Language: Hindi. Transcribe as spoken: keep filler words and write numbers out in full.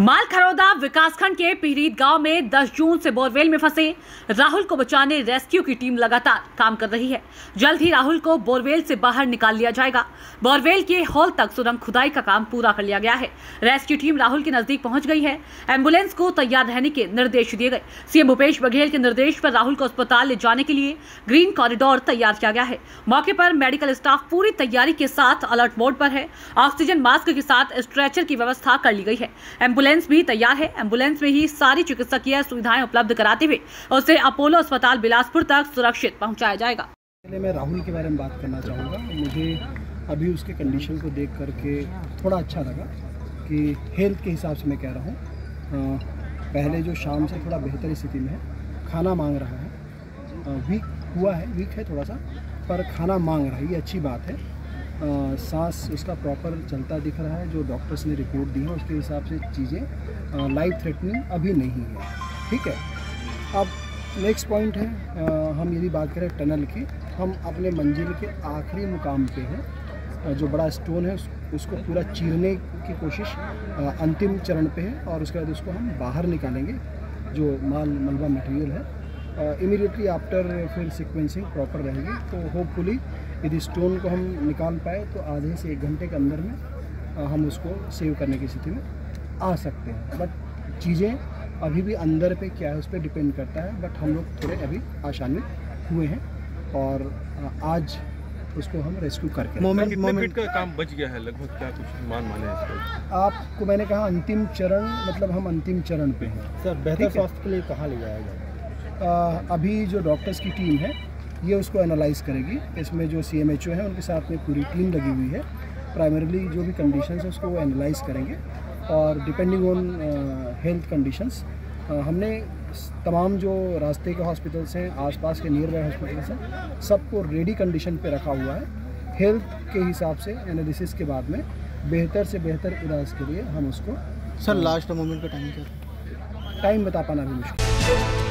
मालखरौदा विकासखंड के पीरीत गांव में दस जून से बोरवेल में फंसे राहुल को बचाने रेस्क्यू की टीम लगातार काम कर रही है। जल्द ही राहुल को बोरवेल से बाहर निकाल लिया जाएगा। बोरवेल के हॉल तक सुरंग खुदाई का काम पूरा कर लिया गया है। रेस्क्यू टीम राहुल के नजदीक पहुंच गई है। एम्बुलेंस को तैयार रहने के निर्देश दिए गए। सीएम भूपेश बघेल के निर्देश पर राहुल को अस्पताल ले जाने के लिए ग्रीन कॉरिडोर तैयार किया गया है। मौके पर मेडिकल स्टाफ पूरी तैयारी के साथ अलर्ट मोड पर है। ऑक्सीजन मास्क के साथ स्ट्रेचर की व्यवस्था कर ली गई है। एम्बुलेंस भी तैयार है। एम्बुलेंस में ही सारी चिकित्सकीय सुविधाएं उपलब्ध कराते हुए उसे अपोलो अस्पताल बिलासपुर तक सुरक्षित पहुंचाया जाएगा। मैं राहुल के बारे में बात करना चाहूँगा। मुझे अभी उसके कंडीशन को देख करके थोड़ा अच्छा लगा कि हेल्थ के हिसाब से मैं कह रहा हूँ, पहले जो शाम से थोड़ा बेहतर स्थिति में है, खाना मांग रहा है, वीक हुआ है, वीक है थोड़ा सा, पर खाना मांग रहा है, ये अच्छी बात है। सांस उसका प्रॉपर चलता दिख रहा है। जो डॉक्टर्स ने रिपोर्ट दी है उसके हिसाब से चीज़ें लाइफ थ्रेटनिंग अभी नहीं है। ठीक है, अब नेक्स्ट पॉइंट है, आ, हम यदि बात करें टनल की, हम अपने मंजिल के आखिरी मुकाम पे हैं। जो बड़ा स्टोन है उस, उसको पूरा चीरने की कोशिश आ, अंतिम चरण पे है और उसके बाद उसको हम बाहर निकालेंगे। जो माल मलबा मटेरियल है इमीडिएटली आफ्टर फिर सीक्वेंसिंग प्रॉपर रहेगी। तो होपफुली यदि स्टोन को हम निकाल पाए तो आधे से एक घंटे के अंदर में हम उसको सेव करने की स्थिति में आ सकते हैं। बट चीज़ें अभी भी अंदर पे क्या है उस पर डिपेंड करता है। बट हम लोग थोड़े अभी आशान्वित हुए हैं और आज उसको हम रेस्क्यू करके मोमेंट मोमेंट का काम बच गया है लगभग, क्या कुछ मान माने इसको? आपको मैंने कहा अंतिम चरण, मतलब हम अंतिम चरण पे हैं। सर बेहतर स्वास्थ्य के लिए कहाँ ले जाया जाए? अभी जो डॉक्टर्स की टीम है ये उसको एनालाइज करेगी। इसमें जो सी एम एच ओ है उनके साथ में पूरी टीम लगी हुई है। प्राइमरीली जो भी कंडीशंस है उसको वो एनालाइज करेंगे और डिपेंडिंग ऑन हेल्थ कंडीशंस हमने तमाम जो रास्ते के हॉस्पिटल्स हैं, आसपास के नियर बाय हॉस्पिटल्स हैं, सबको रेडी कंडीशन पे रखा हुआ है। हेल्थ के हिसाब से एनालिसिस के बाद में बेहतर से बेहतर इलाज के लिए हम उसको। सर लास्ट मोमेंट का टाइम क्या? टाइम बता पाना भी मुश्किल।